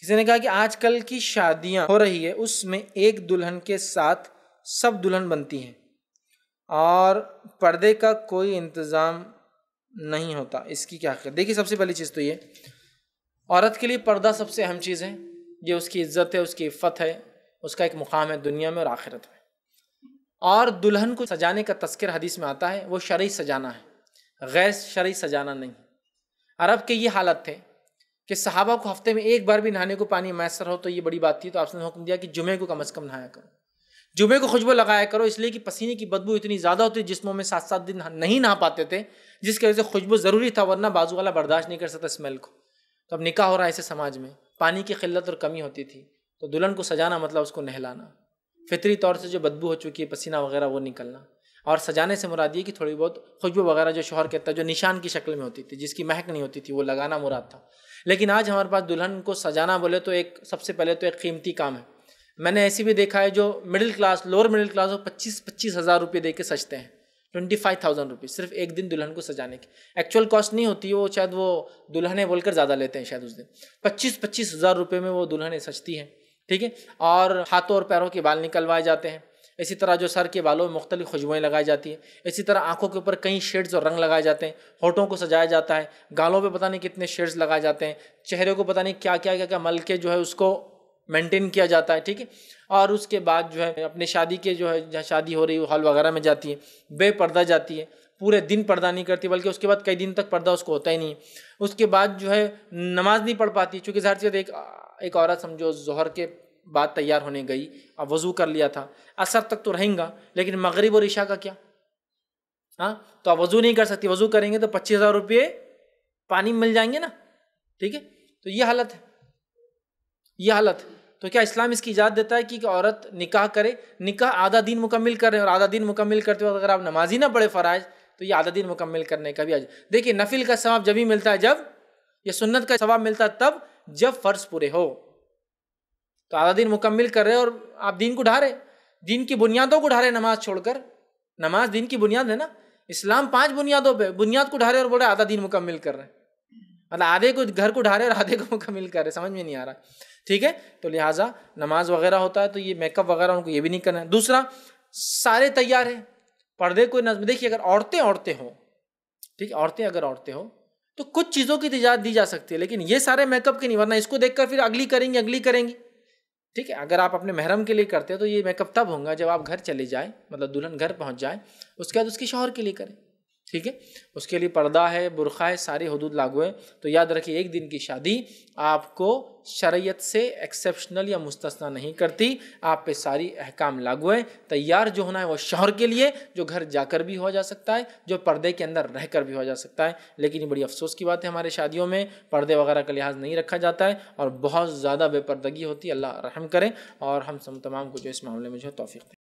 کسی نے کہا کہ آج کل کی شادیاں ہو رہی ہے اس میں ایک دلہن کے ساتھ سب دلہن بنتی ہیں اور پردے کا کوئی انتظام نہیں ہوتا، اس کی کیا خیال؟ دیکھیے، سب سے پہلی چیز تو یہ، عورت کے لیے پردہ سب سے اہم چیز ہے، یہ اس کی عزت ہے، اس کی عفت ہے، اس کا ایک مقام ہے دنیا میں اور آخرت میں۔ اور دلہن کو سجانے کا تذکر حدیث میں آتا ہے، وہ شرعی سجانا ہے، غیر شرعی سجانا نہیں۔ عرب کے یہ حالت تھے کہ صحابہ کو ہفتے میں ایک بار بھی نہانے کو پانی میسر ہو تو یہ بڑی بات تھی، تو آپ نے حکم دیا کہ جمعے کو کم از کم نہایا کرو، جمعے کو خوشبو لگایا کرو، اس لیے کہ پسینے کی بدبو اتنی زیادہ ہوتی جسموں میں 7 دن نہیں نہا پاتے تھے، جس کی وجہ سے خوشبو ضروری تھا، ورنہ بازو والا برداشت نہیں کر سکتا اسمیل کو۔ تو اب نکاح ہو رہا ہے ایسے سماج میں، پانی کی قلت اور کمی ہوتی تھی، تو دلہن کو سجانا مطلب اس کو نہلانا، فطری طور سے جو بدبو ہو چکی ہے پسینہ وغیرہ وہ نکلنا، اور سجانے سے مراد یہ کہ تھوڑی بہت خوشبو وغیرہ جو شوہر کہتا ہے جو نشان کی شکل میں ہوتی تھی، جس کی مہک نہیں ہوتی تھی، وہ لگانا مراد تھا۔ لیکن آج ہمارے پاس دلہن کو سجانا بولے تو ایک سب سے پہلے تو ایک قیمتی کام ہے۔ میں نے ایسی بھی دیکھا ہے جو middle class, lower middle class ہو، 25 ہزار روپے دے کے سجتے ہیں، 25,000 روپے صرف ایک دن دلہن کو سجانے کی۔ ایکچوئل کاسٹ نہیں ہوتی، وہ شاید وہ دلہنیں بول کر زیادہ لیتے ہیں، شاید اس دن 25 ہزار روپے میں وہ دلہنیں سجتی ہیں، ٹھیک ہے۔ اور ہاتھوں اور پیروں کے بال نکلوائے جاتے ہیں، اسی طرح جو سر کے بالوں میں مختلف خوشبوئیں لگائی جاتی ہیں، اسی طرح آنکھوں کے اوپر کئی شیڈز اور رنگ لگائے جاتے ہیں، ہونٹوں کو سجایا جاتا ہے، گالوں پہ پتہ نہیں کتنے شیڈز لگائے جاتے ہیں، چہرے کو پتہ نہیں کیا کیا کیا کیا مل کے جو ہے اس کو مینٹین کیا جاتا ہے، ٹھیک ہے۔ اور اس کے بعد جو ہے اپنے شادی کے جو ہے جہاں شادی ہو رہی ہے ہال وغیرہ میں جاتی ہے، بے پردہ جاتی ہے، پورے دن پردہ نہیں کرتی، بلکہ اس کے بعد کئی دن تک پردہ اس کو ہوتا ہی نہیں۔ اس کے بعد جو ہے نماز نہیں پڑھ پاتی، چونکہ ظاہر سی بات ایک عورت سمجھو ظہر کے بعد تیار ہونے گئی، اب وضو کر لیا تھا، عصر تک تو رہیں گا، لیکن مغرب اور عشاء کا کیا؟ ہاں، تو اب وضو نہیں کر سکتی، وضو کریں گے تو 25,000 روپے پانی مل جائیں گے نا، ٹھیک ہے۔ تو یہ حالت ہے، یہ حالت ہے۔ تو کیا اسلام اس کی اجازت دیتا ہے کہ عورت نکاح کرے؟ نکاح آدھا دین مکمل کر رہے ہیں، اور آدھا دین مکمل کرتے وقت اگر آپ نماز ہی نہ پڑھے فرائض تو یہ آدھا دین مکمل کرنے کا بھی دیکھیے نفل کا ثواب جب ہی ملتا ہے جب، یہ سنت کا ثواب ملتا ہے تب جب فرض پورے ہو۔ تو آدھا دین مکمل کر رہے اور آپ دین کو ڈھا رہے، دین کی بنیادوں کو ڈھا رہے نماز چھوڑ کر۔ نماز دین کی بنیاد ہے نا، اسلام 5 بنیادوں پہ، بنیاد کو ڈھا رہے اور بول رہے آدھا دین مکمل کر رہے، مطلب آدھے کو گھر کو ڈھا رہے اور آدھے کو مکمل کر رہے، سمجھ میں نہیں آ رہا، ٹھیک ہے۔ تو لہٰذا نماز وغیرہ ہوتا ہے تو یہ میک اپ وغیرہ ان کو یہ بھی نہیں کرنا ہے۔ دوسرا، سارے تیار ہیں، پردے کوئی نظم، دیکھیے اگر عورتیں ہوں، ٹھیک ہے، عورتیں ہوں تو کچھ چیزوں کی اجازت دی جا سکتی ہے، لیکن یہ سارے میک اپ کی نہیں، ورنہ اس کو دیکھ کر پھر اگلی کریں گی، ٹھیک ہے۔ اگر آپ اپنے محرم کے لیے کرتے ہیں تو یہ میک اپ تب ہوگا جب آپ گھر چلے جائیں، مطلب دلہن گھر پہنچ جائے، اس کے بعد اس کے شوہر کے لیے کریں، ٹھیک ہے۔ اس کے لیے پردہ ہے، برقع ہے، ساری حدود لاگو ہے۔ تو یاد رکھیے ایک دن کی شادی آپ کو شریعت سے ایکسیپشنل یا مستثنا نہیں کرتی، آپ پہ ساری احکام لاگو ہے۔ تیار جو ہونا ہے وہ شوہر کے لیے، جو گھر جا کر بھی ہو جا سکتا ہے، جو پردے کے اندر رہ کر بھی ہو جا سکتا ہے۔ لیکن یہ بڑی افسوس کی بات ہے ہمارے شادیوں میں پردے وغیرہ کا لحاظ نہیں رکھا جاتا ہے اور بہت زیادہ بے پردگی ہوتی ہے۔ اللہ رحم کرے اور ہم تمام کو جو اس معاملے میں جو ہے توفیق دے۔